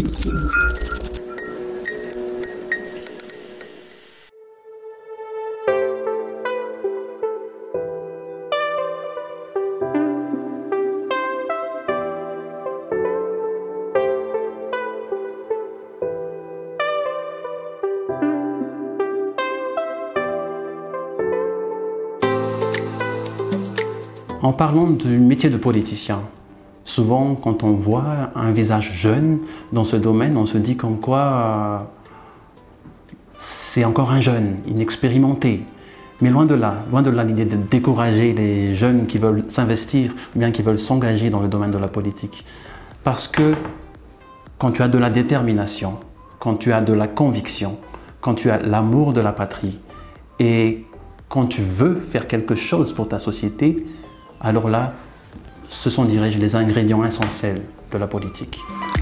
En parlant du métier de politicien, souvent quand on voit un visage jeune dans ce domaine, on se dit comme quoi c'est encore un jeune, inexpérimenté. Mais loin de là l'idée de décourager les jeunes qui veulent s'investir ou bien qui veulent s'engager dans le domaine de la politique. Parce que quand tu as de la détermination, quand tu as de la conviction, quand tu as l'amour de la patrie et quand tu veux faire quelque chose pour ta société, alors là, ce sont, dirais-je, les ingrédients essentiels de la politique.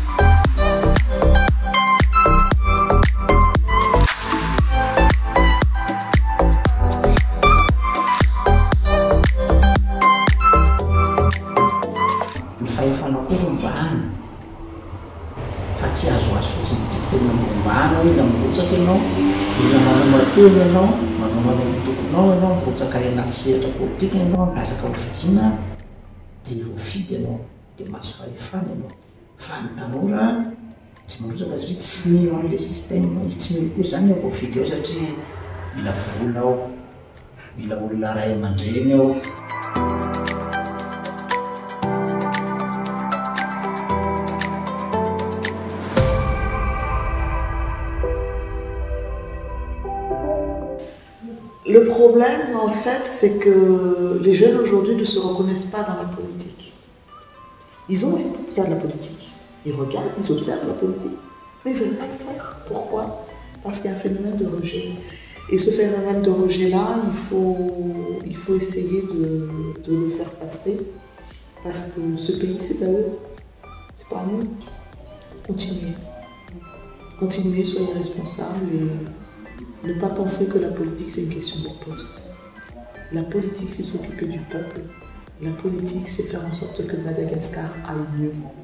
Le problème, en fait, c'est que les jeunes aujourd'hui ne se reconnaissent pas dans la politique. Ils ont envie de faire de la politique. Ils regardent, ils observent la politique, mais ils ne veulent pas le faire. Pourquoi? Parce qu'il y a un phénomène de rejet. Et ce phénomène de rejet-là, il faut essayer de le faire passer. Parce que ce pays, c'est à eux. C'est pas à nous. Continuez. Continuez, soyez responsables et ne pas penser que la politique, c'est une question de poste. La politique, c'est s'occuper du peuple. La politique, c'est faire en sorte que Madagascar aille mieux.